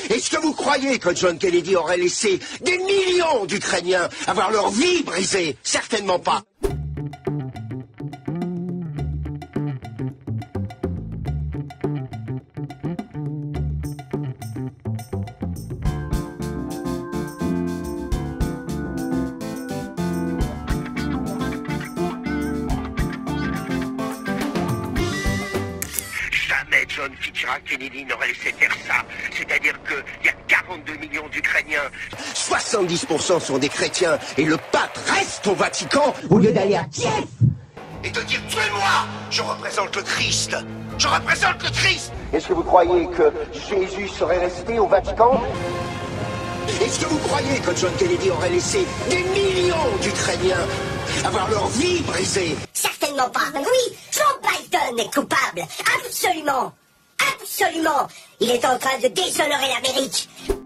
Est-ce que vous croyez que John Kennedy aurait laissé des millions d'Ukrainiens avoir leur vie brisée? Certainement pas. Jamais John Fitzgerald Kennedy n'aurait laissé faire ça. C'est-à-dire qu'il y a 42 millions d'Ukrainiens. 70% sont des chrétiens. Et le pape reste au Vatican au lieu d'aller à Kiev. Et de dire tuez-moi, je représente le Christ. Je représente le Christ. Est-ce que vous croyez que Jésus serait resté au Vatican? Est-ce que vous croyez que John Kennedy aurait laissé des millions d'Ukrainiens avoir leur vie brisée? Certainement pas. Oui, Joe Biden est coupable. Absolument. Absolument. Il est en train de déshonorer l'Amérique.